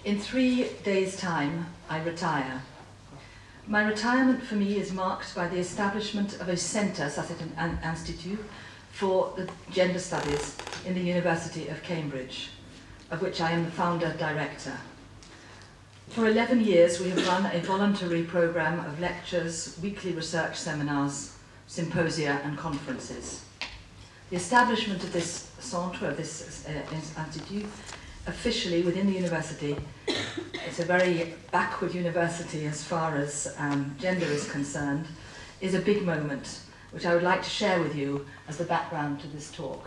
In 3 days' time, I retire. My retirement for me is marked by the establishment of a centre, ça c'est un institut, for the gender studies in the University of Cambridge, of which I am the founder director. For 11 years, we have run a voluntary programme of lectures, weekly research seminars, symposia and conferences. The establishment of this centre, of this institute, officially within the university, it's a very backward university as far as gender is concerned, is a big moment, which I would like to share with you as the background to this talk.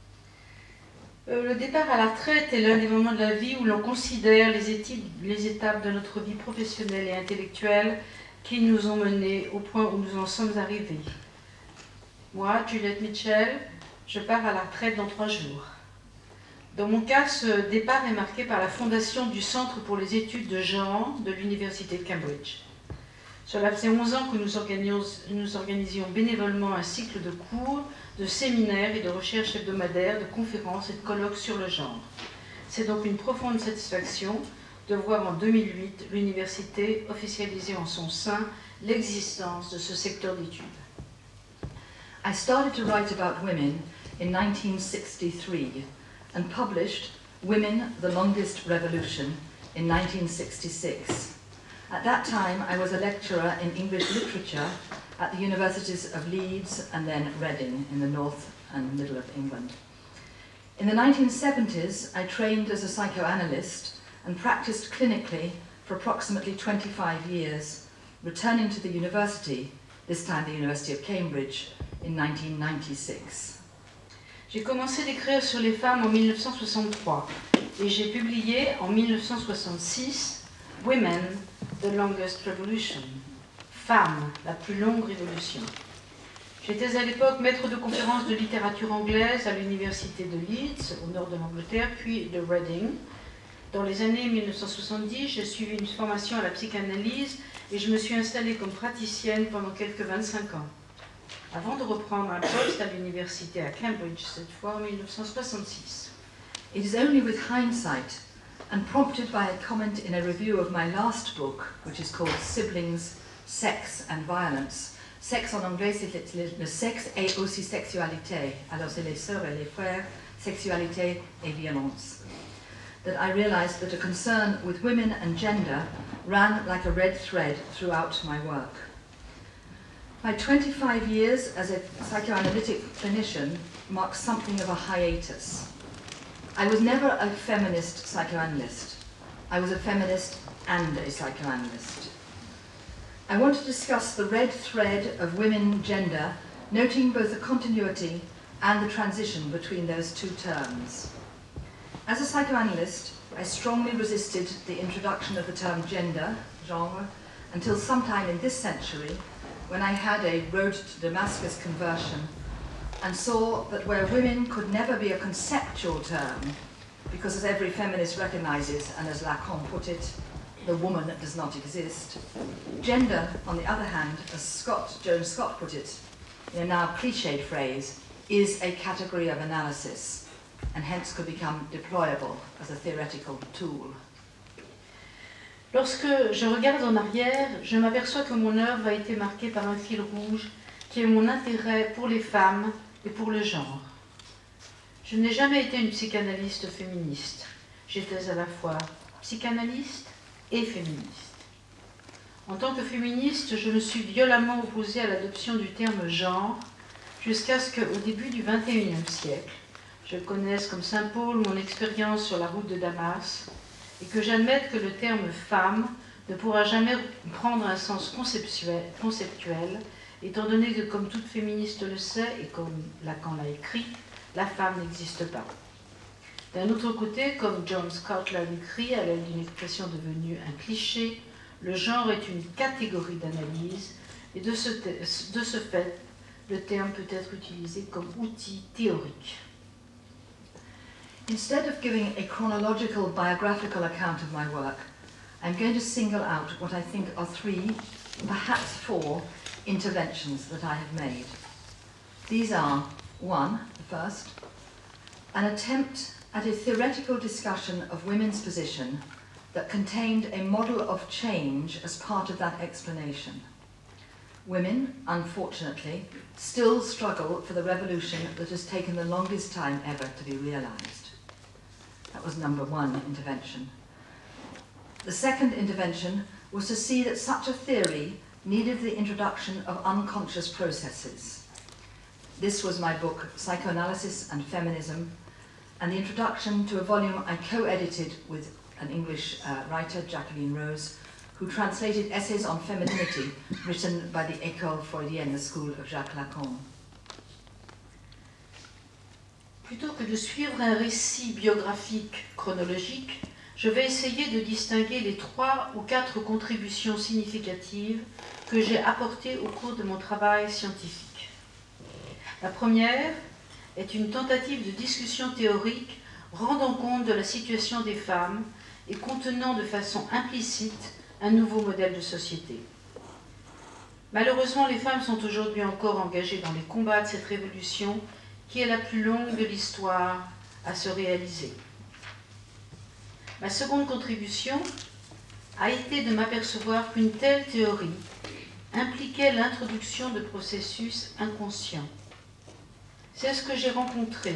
Le départ à la retraite est l'un des moments de la vie où l'on considère les étapes de notre vie professionnelle et intellectuelle qui nous ont menés au point où nous en sommes arrivés. Moi, Juliette Mitchell, je pars à la retraite dans 3 jours. Dans mon cas, ce départ est marqué par la fondation du Centre pour les études de genre de l'Université de Cambridge. Cela faisait 11 ans que nous organisions bénévolement un cycle de cours, de séminaires et de recherches hebdomadaires, de conférences et de colloques sur le genre. C'est donc une profonde satisfaction de voir en 2008 l'université officialiser en son sein l'existence de ce secteur d'études. I started to write about women in 1963 and published Women, the Longest Revolution in 1966. At that time, I was a lecturer in English literature at the universities of Leeds and then Reading in the north and middle of England. In the 1970s, I trained as a psychoanalyst and practiced clinically for approximately 25 years, returning to the university, this time the University of Cambridge, in 1996. J'ai commencé d'écrire sur les femmes en 1963 et j'ai publié en 1966 Women, the Longest Revolution, Femmes, la plus longue révolution. J'étais à l'époque maître de conférences de littérature anglaise à l'université de Leeds, au nord de l'Angleterre, puis de Reading. Dans les années 1970, j'ai suivi une formation à la psychanalyse et je me suis installée comme praticienne pendant quelques 25 ans, avant de reprendre un poste à l'université à Cambridge, cette fois en 1966. It is only with hindsight and prompted by a comment in a review of my last book, which is called Siblings, Sex and Violence. Sexe en anglais, c'est le sexe et aussi sexualité. Alors c'est les sœurs et les frères, sexualité et violence. That I realized that a concern with women and gender ran like a red thread throughout my work. My 25 years as a psychoanalytic clinician marks something of a hiatus. I was never a feminist psychoanalyst. I was a feminist and a psychoanalyst. I want to discuss the red thread of women gender, noting both the continuity and the transition between those two terms. As a psychoanalyst, I strongly resisted the introduction of the term gender, genre, until sometime in this century, when I had a road to Damascus conversion and saw that where women could never be a conceptual term, because as every feminist recognizes, and as Lacan put it, the woman does not exist, gender, on the other hand, as Joan Scott put it, in a now cliched phrase, is a category of analysis, and hence could become deployable as a theoretical tool. Lorsque je regarde en arrière, je m'aperçois que mon œuvre a été marquée par un fil rouge qui est mon intérêt pour les femmes et pour le genre. Je n'ai jamais été une psychanalyste féministe. J'étais à la fois psychanalyste et féministe. En tant que féministe, je me suis violemment opposée à l'adoption du terme genre jusqu'à ce qu'au début du XXIe siècle, je connaisse comme Saint Paul mon expérience sur la route de Damas et que j'admette que le terme femme ne pourra jamais prendre un sens conceptuel, étant donné que, comme toute féministe le sait, et comme Lacan l'a écrit, la femme n'existe pas. D'un autre côté, comme John Scott l'a écrit à l'aide d'une expression devenue un cliché, le genre est une catégorie d'analyse et de ce fait, le terme peut être utilisé comme outil théorique. Instead of giving a chronological biographical account of my work, I'm going to single out what I think are 3, perhaps 4, interventions that I have made. These are, 1, the first, an attempt at a theoretical discussion of women's position that contained a model of change as part of that explanation. Women, unfortunately, still struggle for the revolution that has taken the longest time ever to be realized. That was number one intervention. The second intervention was to see that such a theory needed the introduction of unconscious processes. This was my book, Psychoanalysis and Feminism, and the introduction to a volume I co-edited with an English writer, Jacqueline Rose, who translated essays on femininity written by the École Freudienne, the school of Jacques Lacan. Plutôt que de suivre un récit biographique chronologique, je vais essayer de distinguer les 3 ou 4 contributions significatives que j'ai apportées au cours de mon travail scientifique. La première est une tentative de discussion théorique rendant compte de la situation des femmes et contenant de façon implicite un nouveau modèle de société. Malheureusement, les femmes sont aujourd'hui encore engagées dans les combats de cette révolution qui est la plus longue de l'histoire à se réaliser. Ma seconde contribution a été de m'apercevoir qu'une telle théorie impliquait l'introduction de processus inconscients. C'est ce que j'ai montré,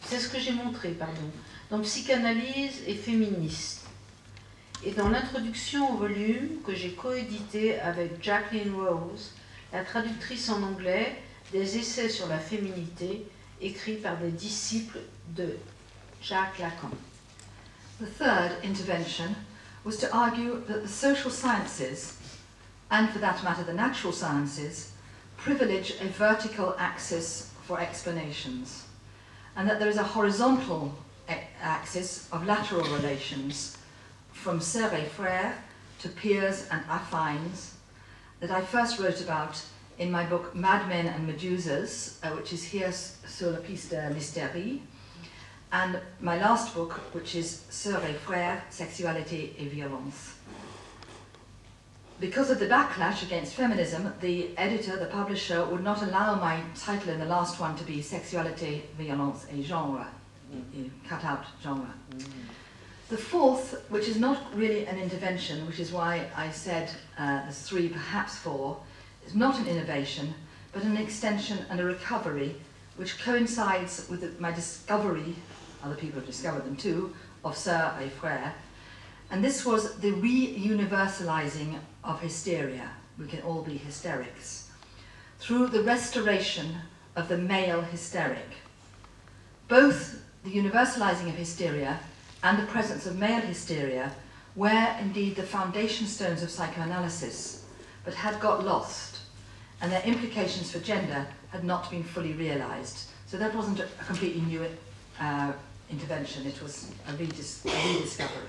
dans Psychanalyse et féministe, et dans l'introduction au volume que j'ai coédité avec Jacqueline Rose, la traductrice en anglais des essais sur la féminité écrits par des disciples de Jacques Lacan. The third intervention was to argue that the social sciences, and for that matter the natural sciences, privilege a vertical axis for explanations, and that there is a horizontal axis of lateral relations from sœurs et frères to peers and affines that I first wrote about in my book Madmen and Medusas, which is here sur la piste de l'hystérie, and my last book, which is Sœurs et Frères, Sexualité et Violence. Because of the backlash against feminism, the editor, the publisher, would not allow my title in the last one to be Sexualité, Violence et Genre. You cut out genre. The fourth, which is not really an intervention, which is why I said there's 3, perhaps 4, is not an innovation, but an extension and a recovery, which coincides with my discovery, other people have discovered them too, of Sœurs et Frères. And this was the re-universalizing of hysteria. We can all be hysterics. Through the restoration of the male hysteric. Both the universalizing of hysteria and the presence of male hysteria were indeed the foundation stones of psychoanalysis, but had got lost, and their implications for gender had not been fully realized. So that wasn't a completely new intervention, it was a rediscovery.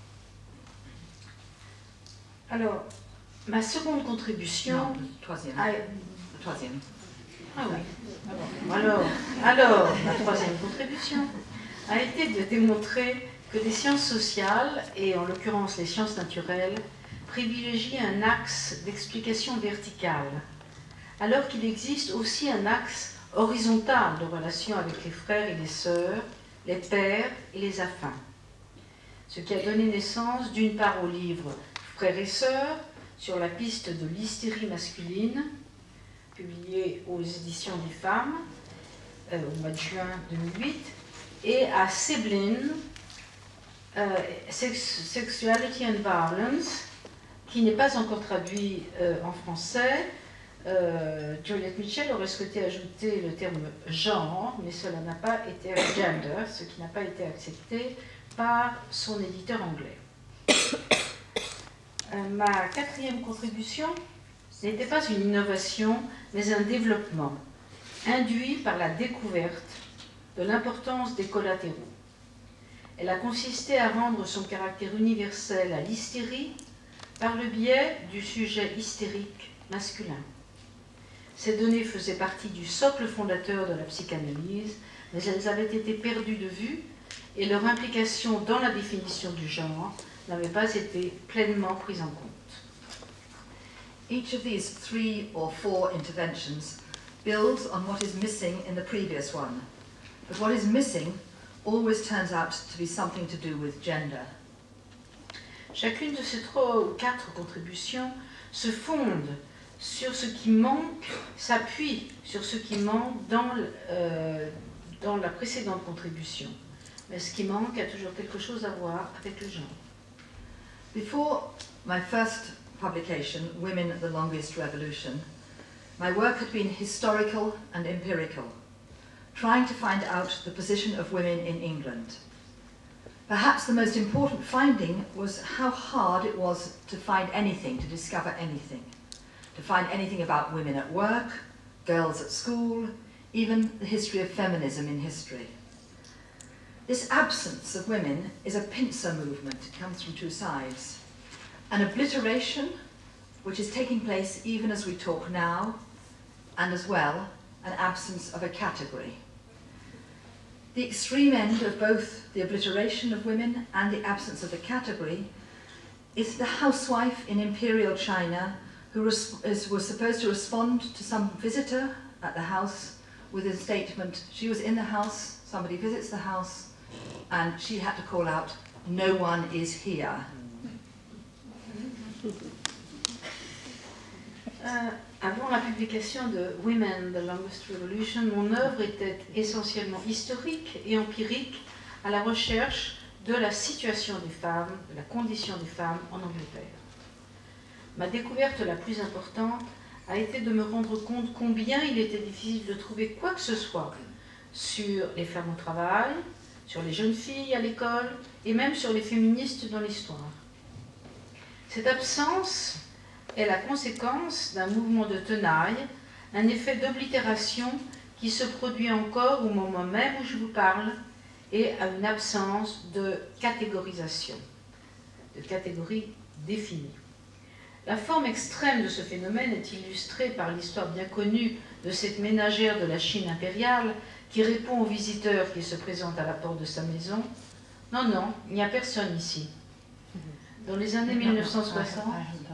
Alors, ma seconde contribution... Non, le troisième. Le troisième. Ah oui. Alors, ma troisième contribution a été de démontrer que les sciences sociales, et en l'occurrence les sciences naturelles, privilégient un axe d'explication verticale, alors qu'il existe aussi un axe horizontal de relation avec les frères et les sœurs, les pères et les affins. Ce qui a donné naissance d'une part au livre Frères et sœurs sur la piste de l'hystérie masculine, publié aux éditions des femmes au mois de juin 2008, et à Siblings, Sexuality and Violence, qui n'est pas encore traduit en français. Juliette Mitchell aurait souhaité ajouter le terme genre, mais cela n'a pas été gender, ce qui n'a pas été accepté par son éditeur anglais. Ma quatrième contribution n'était pas une innovation, mais un développement induit par la découverte de l'importance des collatéraux. Elle a consisté à rendre son caractère universel à l'hystérie par le biais du sujet hystérique masculin. Ces données faisaient partie du socle fondateur de la psychanalyse, mais elles avaient été perdues de vue et leur implication dans la définition du genre n'avait pas été pleinement prise en compte. Each of these 3 or 4 interventions builds on what is missing in the previous one, but what is missing always turns out to be something to do with gender. Chacune de ces 3 ou 4 contributions se fonde sur ce qui manque, s'appuie sur ce qui manque dans la précédente contribution. Mais ce qui manque a toujours quelque chose à voir avec le genre. Before my first publication, Women: The Longest Revolution, my work had been historical and empirical, trying to find out the position of women in England. Perhaps the most important finding was how hard it was to find anything, to discover anything. To find anything about women at work, girls at school, even the history of feminism in history. This absence of women is a pincer movement. It comes from 2 sides. An obliteration, which is taking place even as we talk now, and as well, an absence of a category. The extreme end of both the obliteration of women and the absence of the category is the housewife in imperial China who was supposed to respond to some visitor at the house with a statement. She was in the house, somebody visits the house, and she had to call out, "No one is here." Avant la publication de Women, The Longest Revolution, mon œuvre était essentiellement historique et empirique à la recherche de la situation des femmes, de la condition des femmes en Angleterre. Ma découverte la plus importante a été de me rendre compte combien il était difficile de trouver quoi que ce soit sur les femmes au travail, sur les jeunes filles à l'école et même sur les féministes dans l'histoire. Cette absence est la conséquence d'un mouvement de tenaille, un effet d'oblitération qui se produit encore au moment même où je vous parle et à une absence de catégorisation, de catégorie définie. La forme extrême de ce phénomène est illustrée par l'histoire bien connue de cette ménagère de la Chine impériale qui répond aux visiteurs qui se présentent à la porte de sa maison. Non, non, il n'y a personne ici. Dans les années 1960...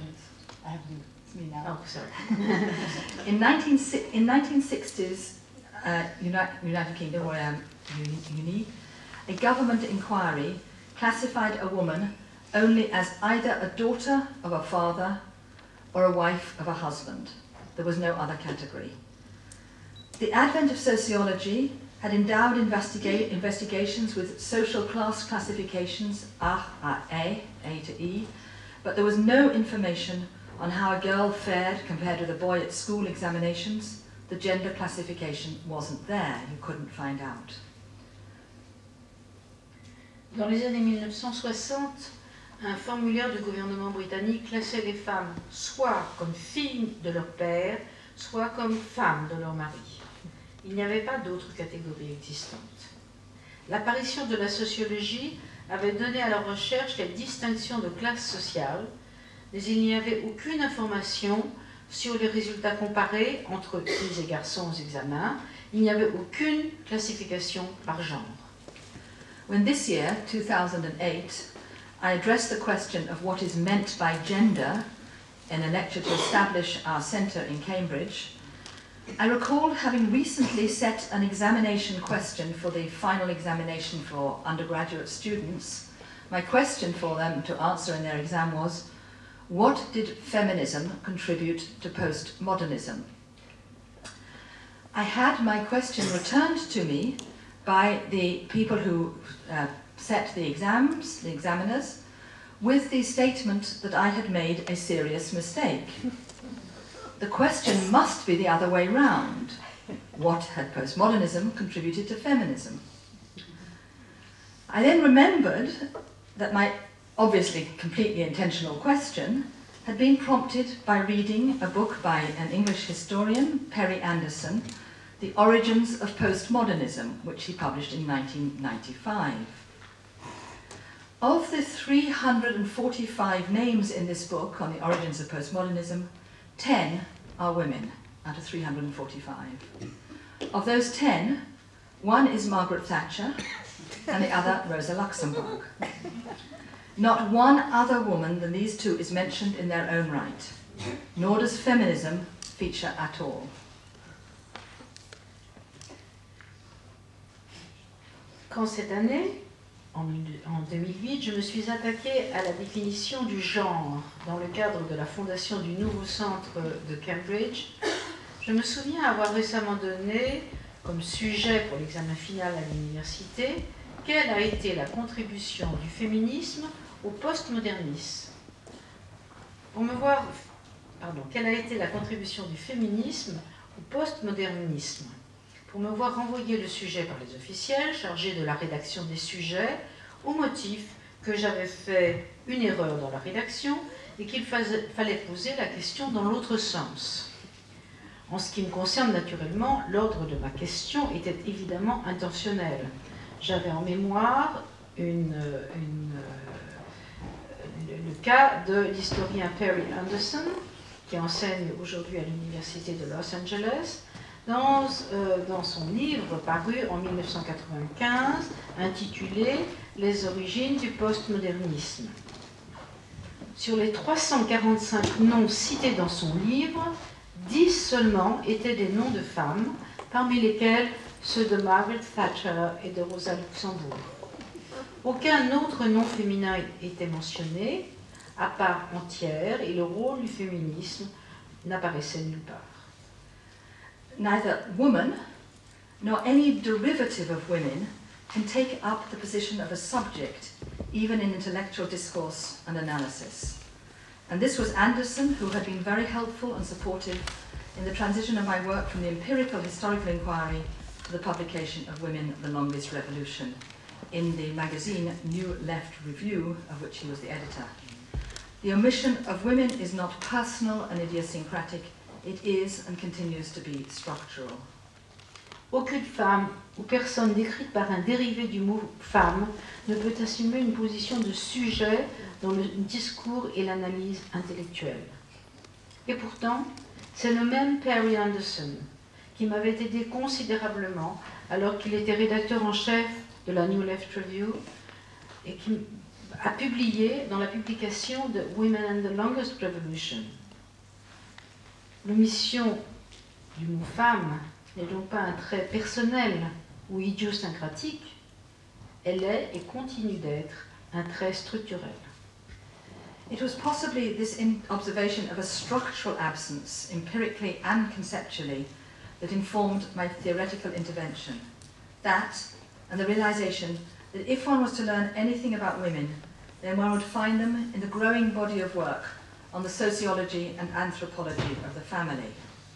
Oh, sorry. In 1960s United Kingdom, or Uni, a government inquiry classified a woman only as either a daughter of a father or a wife of a husband. There was no other category. The advent of sociology had endowed investigations with social class classifications A to E, but there was no information on how a girl fared compared with a boy at school examinations. The gender classification wasn't there, you couldn't find out. Dans les années 1960, un formulaire du gouvernement britannique classait les femmes soit comme filles de leur père, soit comme femmes de leur mari. Il n'y avait pas d'autres catégories existantes. L'apparition de la sociologie avait donné à la recherche les distinctions de classe sociale, mais il n'y avait aucune information sur les résultats comparés entre filles et garçons aux examens. Il n'y avait aucune classification par genre. When this year, 2008, I addressed the question of what is meant by gender in a lecture to establish our centre in Cambridge, I recall having recently set an examination question for the final examination for undergraduate students. My question for them to answer in their exam was, what did feminism contribute to postmodernism? I had my question returned to me by the people who set the exams, the examiners, with the statement that I had made a serious mistake. The question must be the other way round. What had postmodernism contributed to feminism? I then remembered that my obviously completely intentional question had been prompted by reading a book by an English historian, Perry Anderson, The Origins of Postmodernism, which he published in 1995. Of the 345 names in this book on the origins of postmodernism, 10 are women out of 345. Of those 10, one is Margaret Thatcher and the other Rosa Luxemburg. Not one other woman than these two is mentioned in their own right, nor does feminism feature at all. Quand cette année, en 2008, je me suis attaquée à la définition du genre dans le cadre de la fondation du nouveau centre de Cambridge. Je me souviens avoir récemment donné comme sujet pour l'examen final à l'université quelle a été la contribution du féminisme au postmodernisme. Quelle a été la contribution du féminisme au postmodernisme? Pour me voir renvoyer le sujet par les officiels chargés de la rédaction des sujets, au motif que j'avais fait une erreur dans la rédaction et qu'il fallait poser la question dans l'autre sens. En ce qui me concerne, naturellement, l'ordre de ma question était évidemment intentionnel. J'avais en mémoire le cas de l'historien Perry Anderson, qui enseigne aujourd'hui à l'université de Los Angeles, dans son livre paru en 1995, intitulé « Les origines du postmodernisme ». Sur les 345 noms cités dans son livre, 10 seulement étaient des noms de femmes, parmi lesquels ceux de Margaret Thatcher et de Rosa Luxembourg. Aucun autre nom féminin était mentionné, à part entière, et le rôle du féminisme n'apparaissait nulle part. Neither woman nor any derivative of women can take up the position of a subject, even in intellectual discourse and analysis. And this was Anderson, who had been very helpful and supportive in the transition of my work from the empirical historical inquiry to the publication of Women, the Longest Revolution, in the magazine New Left Review, of which he was the editor. The omission of women is not personal and idiosyncratic, it is and continues to be structural. Aucune femme ou personne décrite par un dérivé du mot femme ne peut assumer une position de sujet dans le discours et l'analyse intellectuelle. Et pourtant, c'est le même Perry Anderson qui m'avait aidé considérablement alors qu'il était rédacteur en chef de la New Left Review et qui a publié dans la publication de Women and the Longest Revolution. L'omission du mot femme n'est donc pas un trait personnel ou idiosyncratique, elle est et continue d'être un trait structurel. It was possibly this observation of a structural absence, empirically and conceptually, that informed my theoretical intervention. That, and the realization that if one was to learn anything about women, then one would find them in the growing body of work on the sociology and anthropology of the family.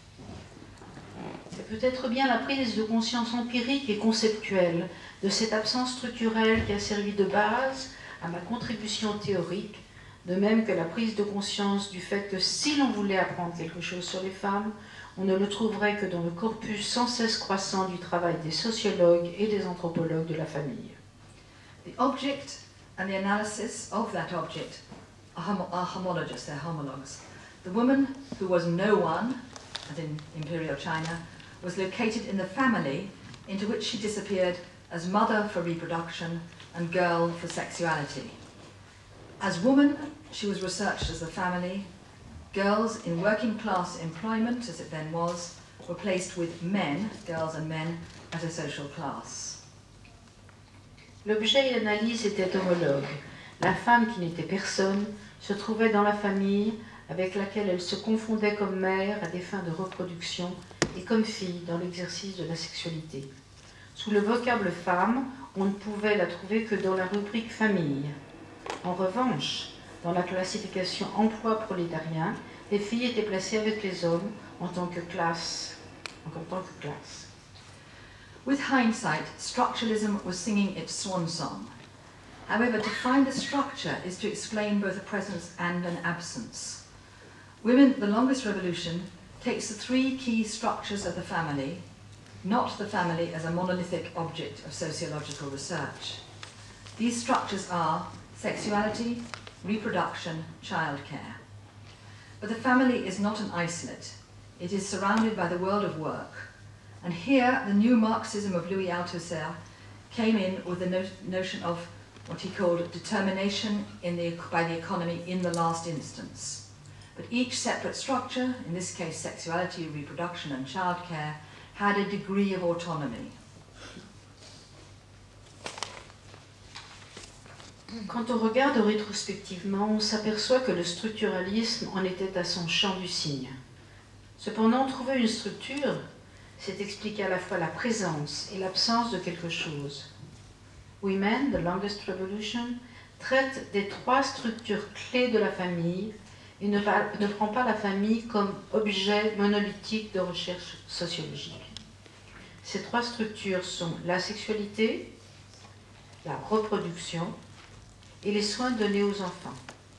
C'est peut-être bien la prise de conscience empirique et conceptuelle de cette absence structurelle qui a servi de base à ma contribution théorique, de même que la prise de conscience du fait que si l'on voulait apprendre quelque chose sur les femmes, on ne le trouverait que dans le corpus sans cesse croissant du travail des sociologues et des anthropologues de la famille. The object and the analysis of that object are homologous, they're homologues. The woman who was no one, as in Imperial China, was located in the family into which she disappeared as mother for reproduction and girl for sexuality. As woman, she was researched as the family. Girls in working class employment, as it then was, were placed with men, girls and men, as a social class. L'objet et l'analyse étaient homologues. La femme qui n'était personne se trouvait dans la famille avec laquelle elle se confondait comme mère à des fins de reproduction et comme fille dans l'exercice de la sexualité. Sous le vocable femme, on ne pouvait la trouver que dans la rubrique famille. En revanche, dans la classification emploi prolétarien, les filles étaient placées avec les hommes en tant que classe. With hindsight, structuralism was singing its swan song. However, to find the structure is to explain both a presence and an absence. Women, the Longest Revolution, takes the three key structures of the family, not the family as a monolithic object of sociological research. These structures are sexuality, reproduction, childcare. But the family is not an isolate. It is surrounded by the world of work. And here, the new Marxism of Louis Althusser came in with the notion of what he called determination by the economy in the last instance. But each separate structure, in this case sexuality, reproduction and childcare, had a degree of autonomy. Quand on regarde rétrospectivement, on s'aperçoit que le structuralisme en était à son champ du cygne. Cependant, trouver une structure, c'est expliquer à la fois la présence et l'absence de quelque chose. Women, The Longest Revolution, traite des 3 structures clés de la famille et ne prend pas la famille comme objet monolithique de recherche sociologique. Ces 3 structures sont la sexualité, la reproduction et les soins donnés aux enfants.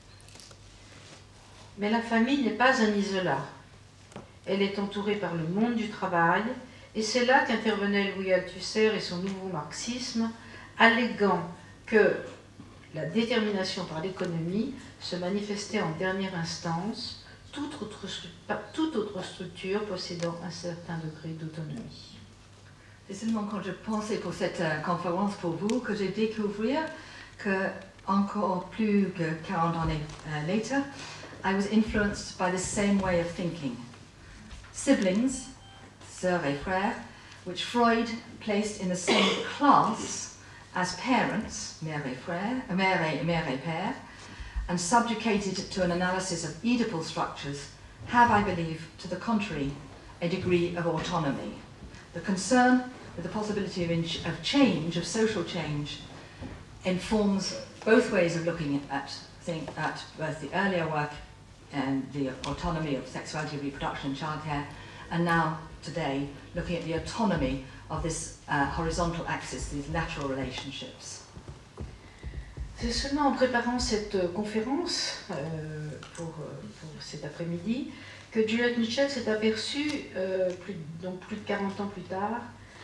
Mais la famille n'est pas un isolat. Elle est entourée par le monde du travail, et c'est là qu'intervenait Louis Althusser et son nouveau marxisme, alléguant que la détermination par l'économie se manifestait en dernière instance, toute autre structure possédant un certain degré d'autonomie. C'est seulement quand je pensais pour cette conférence pour vous que j'ai découvert que encore plus que 40 années later, I was influenced by the same way of thinking. Siblings, sœurs et frères, which Freud placed in the same class as parents, mère et père, and subjugated to an analysis of Oedipal structures, have, I believe, to the contrary, a degree of autonomy. The concern with the possibility of change, of social change, informs both ways of looking at both the earlier work and the autonomy of sexuality, reproduction and childcare, and now, today, looking at the autonomy of this horizontal axis, these lateral relationships. C'est seulement en préparant cette conférence pour cet après-midi que Juliette Mitchell s'est aperçue, plus de 40 ans plus tard,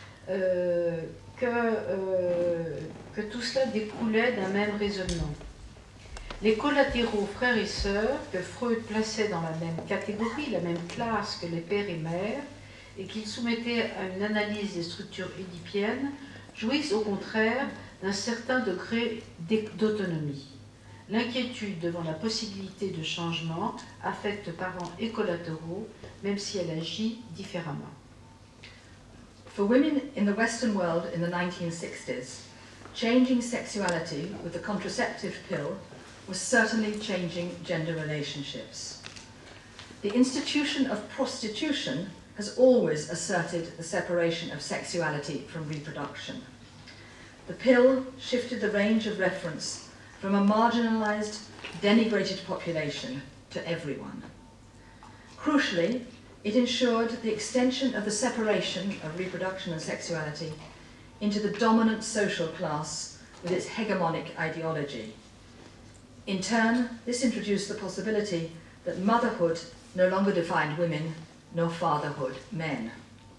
que tout cela découlait d'un même raisonnement. Les collatéraux frères et sœurs que Freud plaçait dans la même catégorie, la même classe que les pères et mères, et qu'il soumettait à une analyse des structures oedipiennes, jouissent au contraire d'un certain degré d'autonomie. L'inquiétude devant la possibilité de changement affecte parents et collatéraux, même si elle agit différemment. For women in the Western world in the 1960s, changing sexuality with the contraceptive pill was certainly changing gender relationships. The institution of prostitution has always asserted the separation of sexuality from reproduction. The pill shifted the range of reference from a marginalized, denigrated population to everyone. Crucially, it ensured the extension of the separation of reproduction and sexuality into the dominant social class with its hegemonic ideology. In turn, this introduced the possibility that motherhood no longer defined women, nor fatherhood men.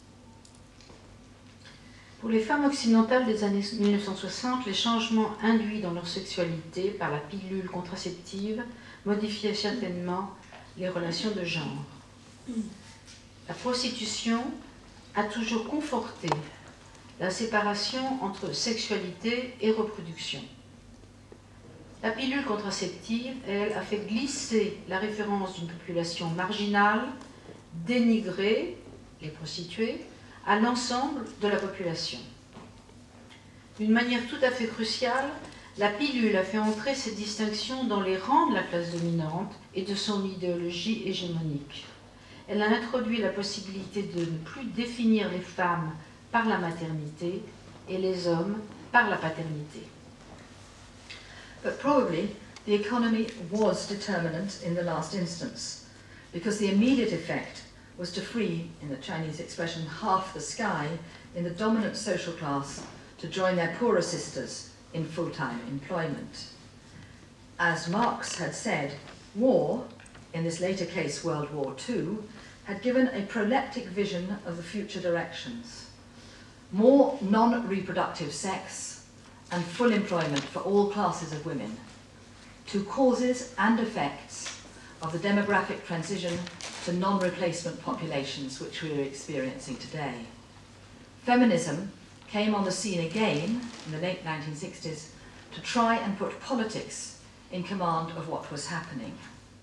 Pour les femmes occidentales des années 1960, les changements induits dans leur sexualité par la pilule contraceptive modifiaient certainement les relations de genre. La prostitution a toujours conforté la séparation entre sexualité et reproduction. La pilule contraceptive, elle, a fait glisser la référence d'une population marginale, dénigrée, les prostituées, à l'ensemble de la population. D'une manière tout à fait cruciale, la pilule a fait entrer cette distinction dans les rangs de la classe dominante et de son idéologie hégémonique. Elle a introduit la possibilité de ne plus définir les femmes par la maternité et les hommes par la paternité. But probably the economy was determinant in the last instance, because the immediate effect was to free, in the Chinese expression, half the sky in the dominant social class to join their poorer sisters in full-time employment. As Marx had said, war, in this later case World War II, had given a proleptic vision of the future directions. More non-reproductive sex and full employment for all classes of women, two causes and effects of the demographic transition to non-replacement populations which we are experiencing today. Feminism came on the scene again in the late 1960s to try and put politics in command of what was happening.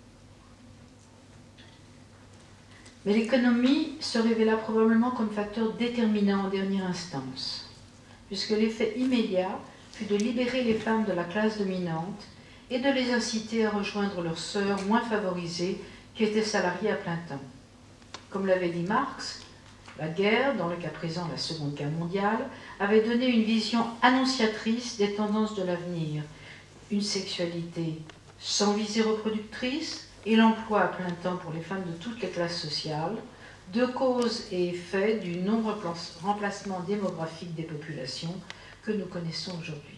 Mais l'économie se révéla probablement comme facteur déterminant en dernière instance, puisque l'effet immédiat fut de libérer les femmes de la classe dominante et de les inciter à rejoindre leurs sœurs moins favorisées qui étaient salariées à plein temps. Comme l'avait dit Marx, la guerre, dans le cas présent la Seconde Guerre mondiale, avait donné une vision annonciatrice des tendances de l'avenir, une sexualité sans visée reproductrice et l'emploi à plein temps pour les femmes de toutes les classes sociales, de cause et effet du non-remplacement démographique des populations que nous connaissons aujourd'hui.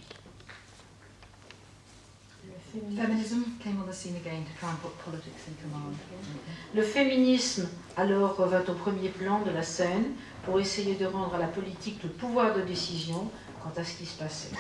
Feminism came on the scene again to try and put politics in command. Le féminisme alors revint au premier plan de la scène pour essayer de rendre à la politique le pouvoir de décision quant à ce qui se passait.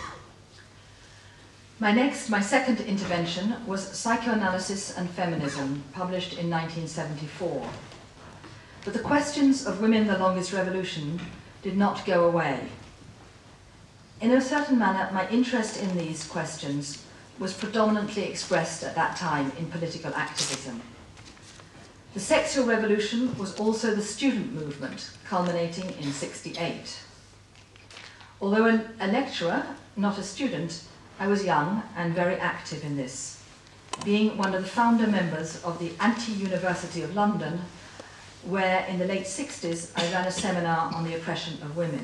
My second intervention was Psychoanalysis and Feminism, published in 1974. But the questions of women in the longest revolution did not go away. In a certain manner, my interest in these questions was predominantly expressed at that time in political activism. The sexual revolution was also the student movement, culminating in '68. Although a lecturer, not a student, I was young and very active in this, being one of the founder members of the Anti-University of London, where in the late 60s I ran a seminar on the oppression of women.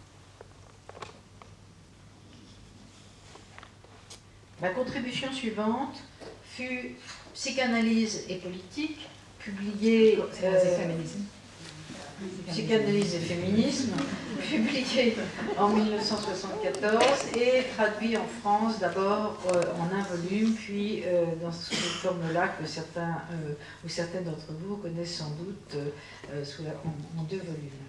Ma contribution suivante fut Psychanalyse et politique, publiée Psychanalyse et féminisme, publié en 1974 et traduit en France d'abord en un volume, puis dans cette forme-là que certains ou certaines d'entre vous connaissent sans doute en 2 volumes.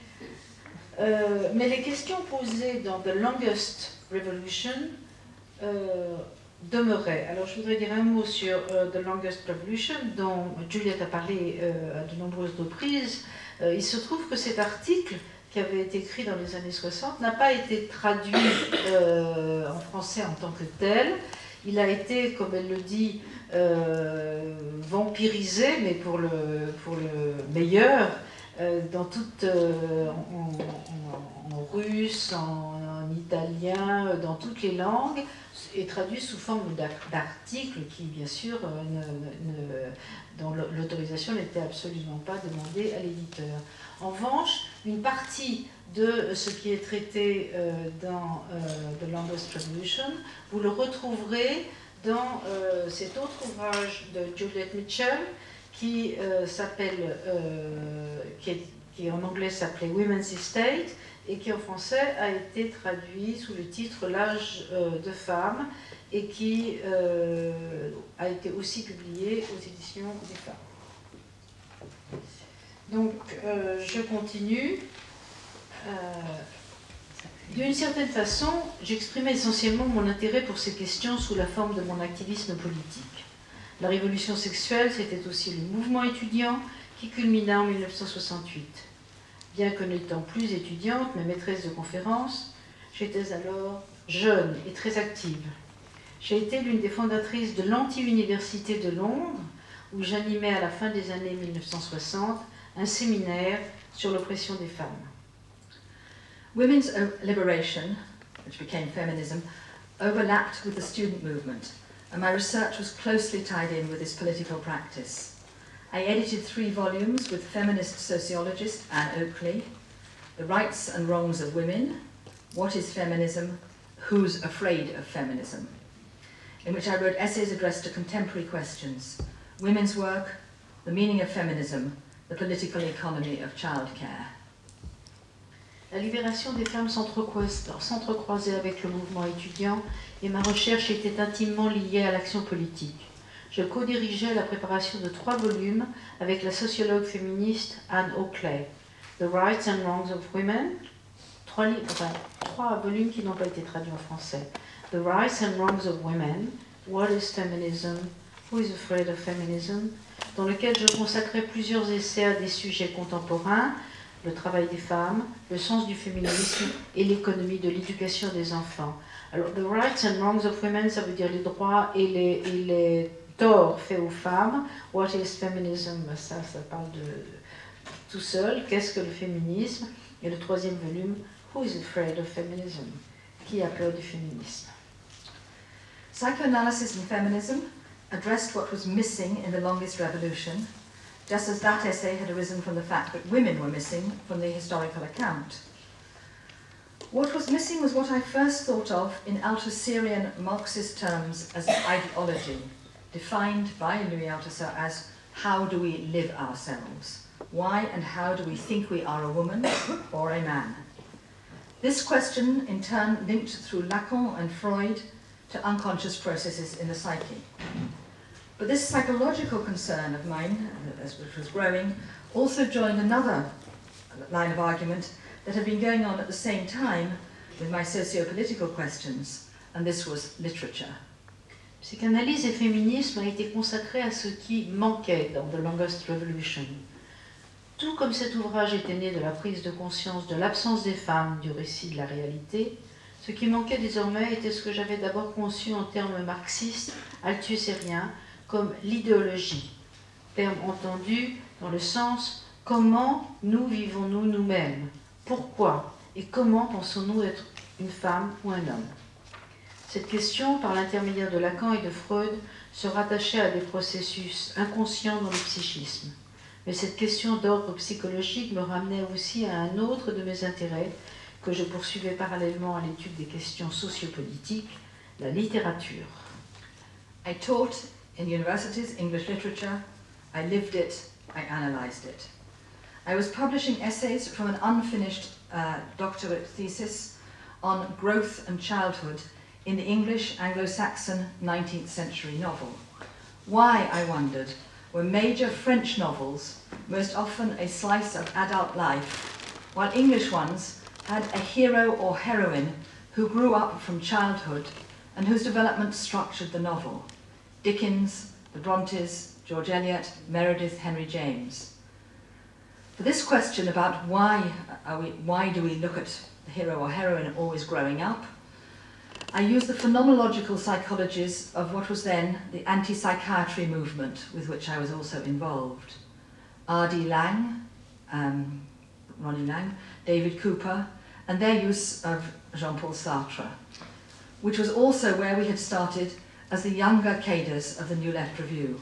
Mais les questions posées dans The Longest Revolution demeuraient. Alors je voudrais dire un mot sur The Longest Revolution, dont Juliette a parlé à de nombreuses reprises. Il se trouve que cet article, qui avait été écrit dans les années 60, n'a pas été traduit en français en tant que tel. Il a été, comme elle le dit, vampirisé, mais pour le meilleur, en russe, en italien, dans toutes les langues, et traduit sous forme d'articles qui, bien sûr, dont l'autorisation n'était absolument pas demandée à l'éditeur. En revanche, une partie de ce qui est traité dans The Longest Revolution, vous le retrouverez dans cet autre ouvrage de Juliet Mitchell qui en anglais s'appelait Women's Estate et qui en français a été traduit sous le titre L'âge de femme et qui a été aussi publié aux éditions des femmes. Donc je continue. D'une certaine façon, j'exprimais essentiellement mon intérêt pour ces questions sous la forme de mon activisme politique. La révolution sexuelle, c'était aussi le mouvement étudiant qui culmina en 1968. Bien que n'étant plus étudiante, mais maîtresse de conférences, j'étais alors jeune et très active. J'ai été l'une des fondatrices de l'Anti-Université de Londres, où j'animais à la fin des années 1960 un séminaire sur l'oppression des femmes. Women's liberation, which became feminism, overlapped with the student movement, and my research was closely tied in with this political practice. I edited 3 volumes with feminist sociologist Anne Oakley, The Rights and Wrongs of Women, What is Feminism, Who's Afraid of Feminism, in which I wrote essays addressed to contemporary questions, women's work, the meaning of feminism, the political economy of childcare. La libération des femmes s'entrecroisait avec le mouvement étudiant et ma recherche était intimement liée à l'action politique. Je co-dirigeais la préparation de 3 volumes avec la sociologue féministe Anne Oakley. The Rights and Wrongs of Women, 3 volumes qui n'ont pas été traduits en français. The Rights and Wrongs of Women, What is Feminism, Who is Afraid of Feminism, dans lequel je consacrais plusieurs essais à des sujets contemporains, le travail des femmes, le sens du féminisme et l'économie de l'éducation des enfants. Alors, The Rights and Wrongs of Women, ça veut dire les droits et les torts faits aux femmes. What is Feminism, ça parle de tout seul. Qu'est-ce que le féminisme? Et le 3e volume, Who is Afraid of Feminism, qui a peur du féminisme. Psychoanalysis and Feminism addressed what was missing in the longest revolution, just as that essay had arisen from the fact that women were missing from the historical account. What was missing was what I first thought of in Althuserian Marxist terms as ideology, defined by Louis Althusser as how do we live ourselves? Why and how do we think we are a woman or a man? This question in turn linked through Lacan and Freud to unconscious processes in the psyche. But this psychological concern of mine, which was growing, also joined another line of argument that had been going on at the same time with my socio-political questions, and this was literature. Psychanalyse et féminisme a été consacré à ce qui manquait dans The Longest Revolution. Tout comme cet ouvrage était né de la prise de conscience de l'absence des femmes du récit de la réalité, ce qui manquait désormais était ce que j'avais d'abord conçu en termes marxistes, althussériens, comme l'idéologie, terme entendu dans le sens « comment nous vivons-nous nous-mêmes » Pourquoi et comment pensons-nous être une femme ou un homme? Cette question, par l'intermédiaire de Lacan et de Freud, se rattachait à des processus inconscients dans le psychisme. Mais cette question d'ordre psychologique me ramenait aussi à un autre de mes intérêts que je poursuivais parallèlement à l'étude des questions sociopolitiques, la littérature. I taught in universities English literature, I lived it, I analysed it. I was publishing essays from an unfinished doctorate thesis on growth and childhood in the English Anglo-Saxon 19th century novel. Why, I wondered, were major French novels most often a slice of adult life, while English ones had a hero or heroine who grew up from childhood and whose development structured the novel? Dickens, the Brontes, George Eliot, Meredith, Henry James. For this question about why do we look at the hero or heroine always growing up, I used the phenomenological psychologies of what was then the anti-psychiatry movement with which I was also involved. R.D. Laing, Ronnie Laing, David Cooper, and their use of Jean-Paul Sartre, which was also where we had started as the younger cadres of the New Left Review.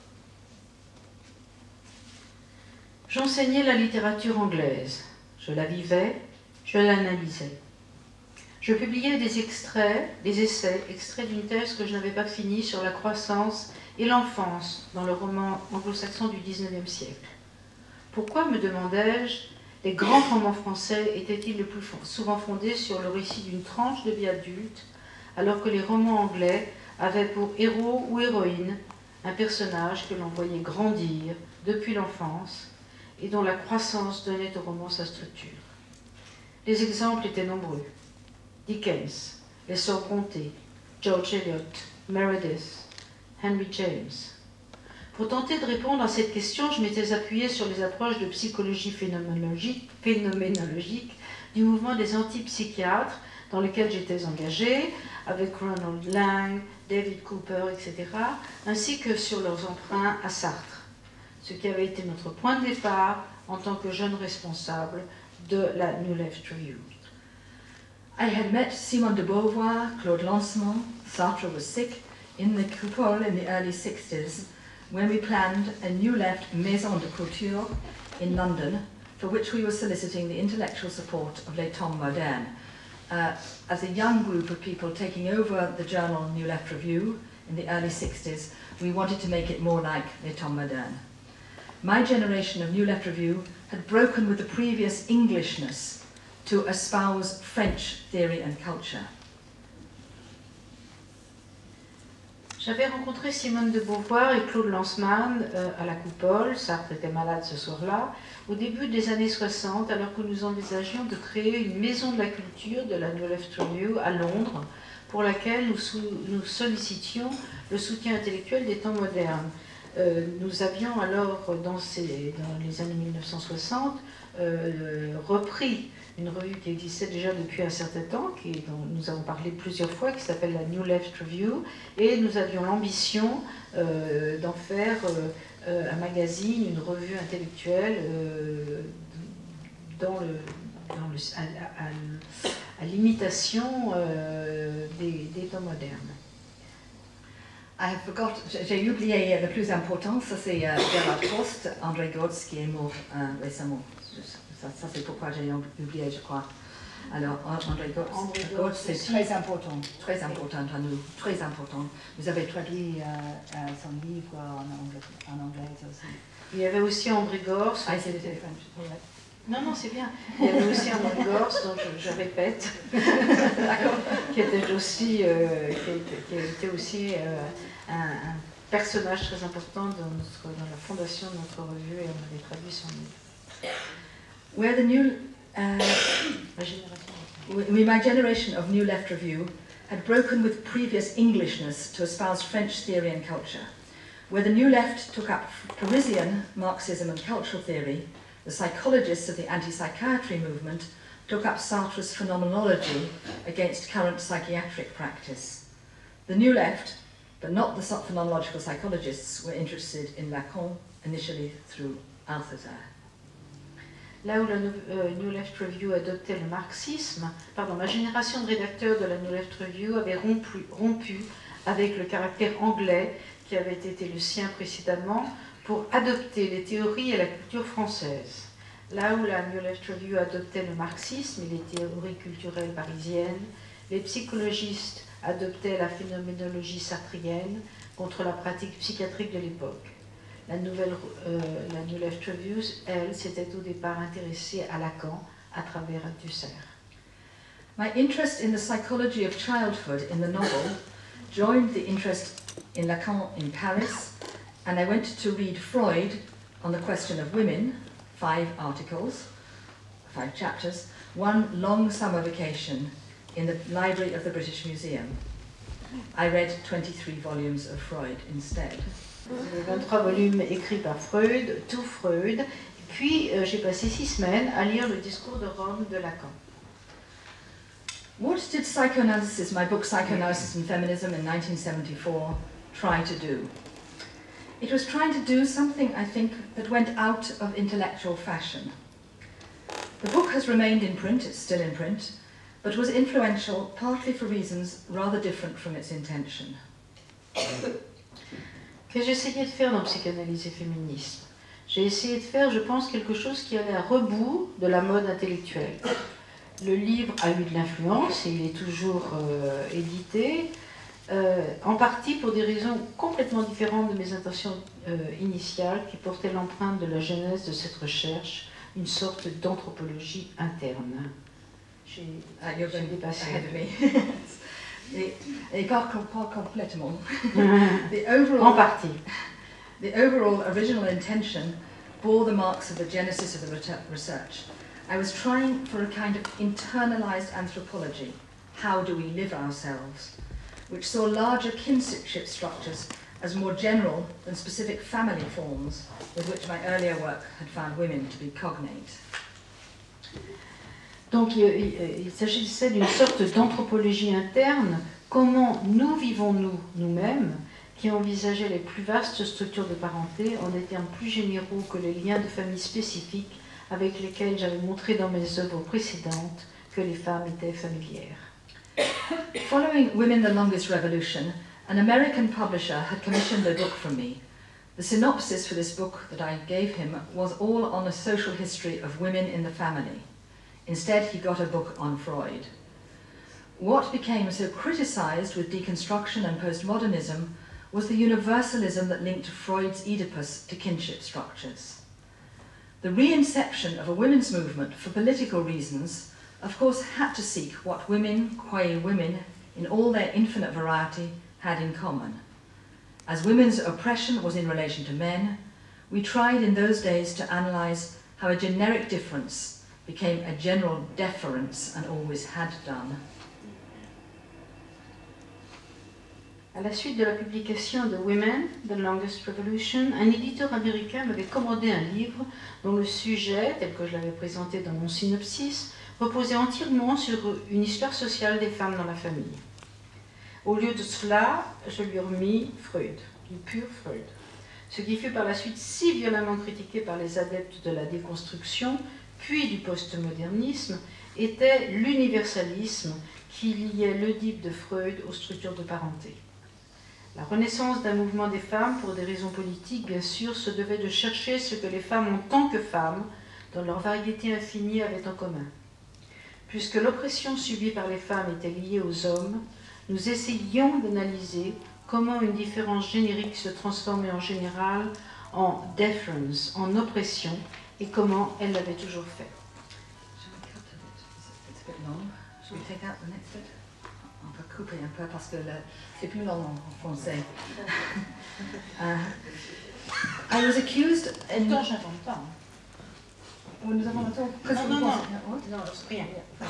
J'enseignais la littérature anglaise, je la vivais, je l'analysais. Je publiais des essais, extraits d'une thèse que je n'avais pas finie sur la croissance et l'enfance dans le roman anglo-saxon du XIXe siècle. Pourquoi, me demandais-je, les grands romans français étaient-ils le plus souvent fondés sur le récit d'une tranche de vie adulte, alors que les romans anglais avaient pour héros ou héroïne un personnage que l'on voyait grandir depuis l'enfance et dont la croissance donnait au roman sa structure. Les exemples étaient nombreux. Dickens, les sœurs Brontë, George Eliot, Meredith, Henry James. Pour tenter de répondre à cette question, je m'étais appuyée sur les approches de psychologie phénoménologique du mouvement des antipsychiatres dans lequel j'étais engagée, avec Ronald Laing, David Cooper, etc., ainsi que sur leurs emprunts à Sartre, ce qui avait été notre point de départ en tant que jeune responsable de la New Left Review. I had met Simone de Beauvoir, Claude Lanzmann, Sartre was sick, in the Coupole in the early 60s, when we planned a New Left Maison de Culture in London, for which we were soliciting the intellectual support of Les Temps Modernes. As a young group of people taking over the journal New Left Review in the early 60s, we wanted to make it more like Les Temps Modernes. My generation of New Left Review had broken with the previous Englishness to espouse French theory and culture. J'avais rencontré Simone de Beauvoir et Claude Lanzmann à la Coupole, Sartre était malade ce soir-là, au début des années 60, alors que nous envisagions de créer une maison de la culture de la New Left Review à Londres, pour laquelle nous sollicitions le soutien intellectuel des temps modernes. Nous avions alors, dans les années 1960, repris une revue qui existait déjà depuis un certain temps, dont nous avons parlé plusieurs fois, qui s'appelle la New Left Review, et nous avions l'ambition d'en faire un magazine, une revue intellectuelle à l'imitation des temps modernes. I have forgot, j'ai oublié le plus important, ça c'est Gerhard Post, André Gorz qui est mort récemment. Ça c'est pourquoi j'ai oublié, je crois. Alors, André Gorz, c'est très important à nous, très important. Vous avez traduit son livre en anglais aussi. Il y avait aussi André Gorz. Ah, c'était French, correct. Non, c'est bien. Il y avait aussi André Gorz, dont je répète, qui était aussi, un personnage très important dans la fondation de notre revue, et on avait traduit son livre. Where the new, La génération. my generation of New Left Review had broken with previous Englishness to espouse French theory and culture. Where the New Left took up Parisian Marxism and cultural theory, the psychologists of the anti-psychiatry movement took up Sartre's phenomenology against current psychiatric practice. The New Left, but not the phenomenological psychologists, were interested in Lacan, initially through Althusser. Là où la New Left Review adoptait le marxisme, ma génération de rédacteurs de la New Left Review avait rompu avec le caractère anglais qui avait été le sien précédemment pour adopter les théories et la culture française. Là où la New Left Review adoptait le marxisme et les théories culturelles parisiennes, les psychologistes adoptaient la phénoménologie sartrienne contre la pratique psychiatrique de l'époque. La New Left Review, elle, s'était au départ intéressée à Lacan à travers Althusser. My interest in the psychology of childhood in the novel joined the interest in Lacan in Paris, and I went to read Freud on the question of women, 5 articles, 5 chapters, one long summer vacation in the library of the British Museum. I read 23 volumes of Freud instead. 23 volumes écrits par Freud, tout Freud, puis j'ai passé 6 semaines à lire le discours de Rome de Lacan. What did psychoanalysis, my book Psychoanalysis and Feminism in 1974, try to do? It was trying to do something, I think, that went out of intellectual fashion. The book has remained in print, it's still in print, but was influential partly for reasons rather different from its intention. Que j'essayais de faire dans Psychanalyse et Féminisme? J'ai essayé de faire, je pense, quelque chose qui allait à rebours de la mode intellectuelle. Le livre a eu de l'influence et il est toujours édité, en partie pour des raisons complètement différentes de mes intentions initiales qui portaient l'empreinte de la genèse de cette recherche, une sorte d'anthropologie interne. J'ai dépassé. Et pas complètement. En partie. The overall original intention bore the marks of the genesis of the research. I was trying for a kind of internalized anthropology. How do we live ourselves? Which saw larger kinship structures as more general than specific family forms with which my earlier work had found women to be cognate. Donc il s'agissait d'une sorte d'anthropologie interne, comment nous vivons-nous nous-mêmes, qui envisageait les plus vastes structures de parenté en des termes plus généraux que les liens de famille spécifiques avec lesquels j'avais montré dans mes œuvres précédentes que les femmes étaient familières. Following Women the Longest Revolution, an American publisher had commissioned a book from me. The synopsis for this book that I gave him was all on a social history of women in the family. Instead, he got a book on Freud. What became so criticized with deconstruction and postmodernism was the universalism that linked Freud's Oedipus to kinship structures. The reinception of a women's movement for political reasons, of course, had to seek what women, qua women, in all their infinite variety, had in common. As women's oppression was in relation to men, we tried in those days to analyze how a generic difference became a general deference and always had done. À la suite de la publication de Women, The Longest Revolution, un éditeur américain m'avait commandé un livre dont le sujet, tel que je l'avais présenté dans mon synopsis, reposait entièrement sur une histoire sociale des femmes dans la famille. Au lieu de cela, je lui remis Freud, du pur Freud, ce qui fut par la suite si violemment critiqué par les adeptes de la déconstruction, puis du postmodernisme, était l'universalisme qui liait l'Oedipe de Freud aux structures de parenté. La renaissance d'un mouvement des femmes, pour des raisons politiques bien sûr, se devait de chercher ce que les femmes en tant que femmes, dans leur variété infinie, avaient en commun. Puisque l'oppression subie par les femmes était liée aux hommes, nous essayions d'analyser comment une différence générique se transformait en général en deference, en oppression, et comment elle l'avait toujours fait. Should we take out the next bit? On va couper un peu parce que c'est plus long en français. I was accused in... Non, j'invente pas. Nous avons le temps. Non, rien.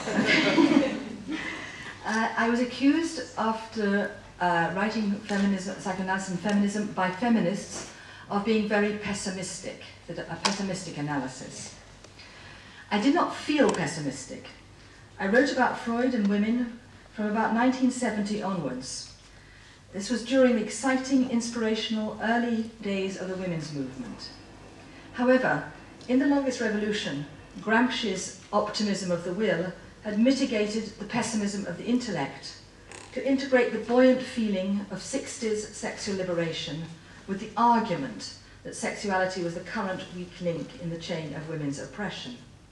I was accused after writing feminism, psychoanalysis and feminism by feminists of being very pessimistic, a pessimistic analysis. I did not feel pessimistic. I wrote about Freud and women from about 1970 onwards. This was during the exciting, inspirational early days of the women's movement. However, in the longest revolution, Gramsci's optimism of the will had mitigated the pessimism of the intellect to integrate the buoyant feeling of 60s sexual liberation with the argument that sexuality was the current weak link in the chain of women's oppression.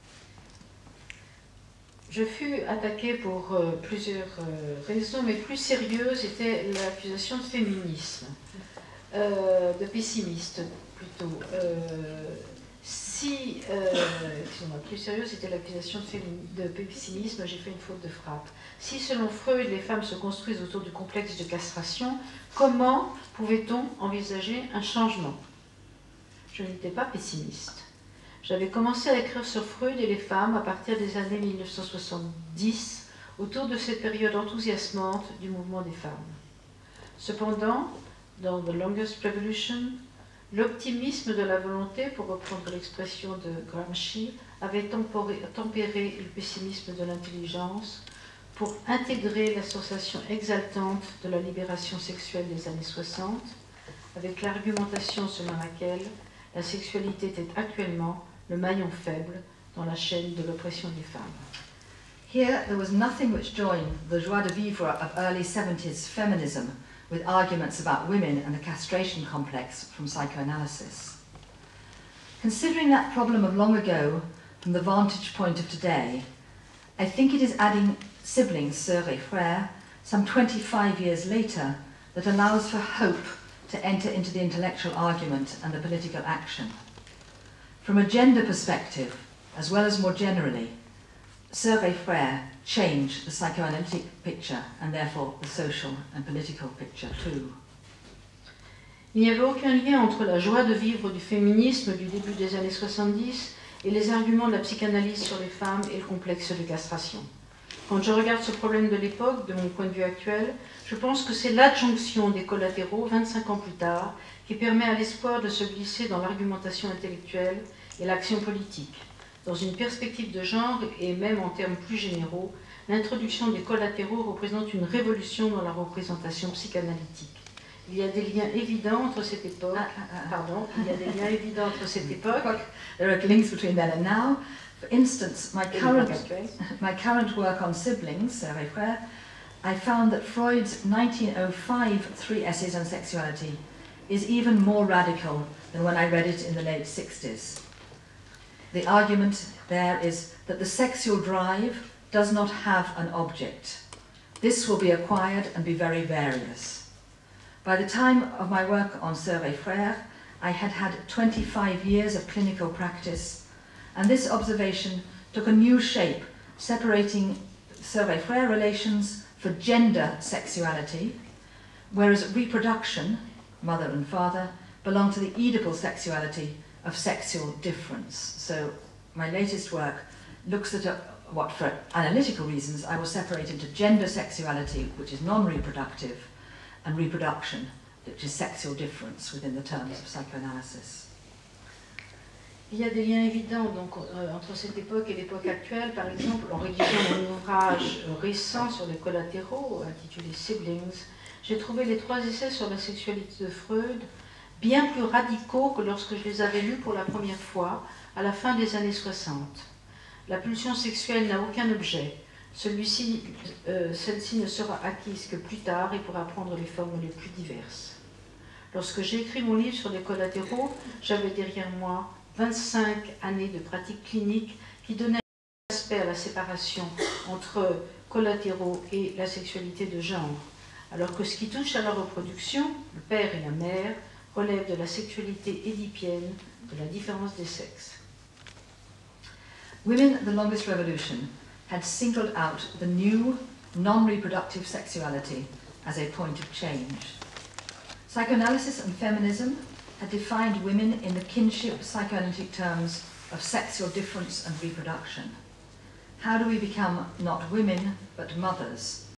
Je fus attaquée pour plusieurs raisons, mais plus sérieuse était l'accusation de féminisme, de pessimiste plutôt. Excusez-moi, plus sérieuse était l'accusation de pessimisme, j'ai fait une faute de frappe. Si selon Freud les femmes se construisent autour du complexe de castration, comment pouvait-on envisager un changement? Je n'étais pas pessimiste. J'avais commencé à écrire sur Freud et les femmes à partir des années 1970, autour de cette période enthousiasmante du mouvement des femmes. Cependant, dans The Longest Revolution, l'optimisme de la volonté, pour reprendre l'expression de Gramsci, avait tempéré le pessimisme de l'intelligence pour intégrer la sensation exaltante de la libération sexuelle des années 60, avec l'argumentation selon laquelle la sexualité était actuellement le maillon faible dans la chaîne de l'oppression des femmes. Here there was nothing which joined the joie de vivre of early 70s feminism with arguments about women and the castration complex from psychoanalysis. Considering that problem of long ago from the vantage point of today, I think it is adding siblings, sœurs et frères, some 25 years later, that allows for hope to enter into the intellectual argument and the political action. From a gender perspective, as well as more generally, Sœurs et Frères change the psychoanalytic picture and therefore the social and political picture too. Il n'y avait aucun lien entre la joie de vivre du féminisme du début des années 70 et les arguments de la psychanalyse sur les femmes et le complexe de castration. Quand je regarde ce problème de l'époque, de mon point de vue actuel, je pense que c'est l'adjonction des collatéraux, 25 ans plus tard, qui permet à l'espoir de se glisser dans l'argumentation intellectuelle et l'action politique. Dans une perspective de genre, et même en termes plus généraux, l'introduction des collatéraux représente une révolution dans la représentation psychanalytique. Il y a des liens évidents entre cette époque. Il y a des liens évidents entre cette époque. There are links between then and now. For instance, my current work on siblings, Sœurs et Frères, I found that Freud's 1905 three essays on sexuality is even more radical than when I read it in the late 60s. The argument there is that the sexual drive does not have an object. This will be acquired and be very various. By the time of my work on Sœurs et Frères, I had had 25 years of clinical practice, and this observation took a new shape, separating Sœurs et Frères relations for gender sexuality, whereas reproduction, mother and father, belong to the Oedipal sexuality of sexual difference. So my latest work looks at what, for analytical reasons, I will separate into gender sexuality, which is non-reproductive, and reproduction, which is sexual difference within the terms of psychoanalysis. Il y a des liens évidents donc, entre cette époque et l'époque actuelle. Par exemple, en rédigeant mon ouvrage récent sur les collatéraux, intitulé Siblings, j'ai trouvé les 3 essais sur la sexualité de Freud bien plus radicaux que lorsque je les avais lus pour la première fois à la fin des années 60. La pulsion sexuelle n'a aucun objet. Celle-ci ne sera acquise que plus tard et pourra prendre les formes les plus diverses. Lorsque j'ai écrit mon livre sur les collatéraux, j'avais derrière moi 25 années de pratique clinique qui donnaient un aspect à la séparation entre collatéraux et la sexualité de genre, alors que ce qui touche à la reproduction, le père et la mère, relève de la sexualité édipienne, de la différence des sexes. Women at the Longest Revolution had singled out the new, non-reproductive sexuality as a point of change. Psychoanalysis and feminism had defined women in the kinship psychoanalytic terms of sexual difference and reproduction. How do we become not women, but mothers?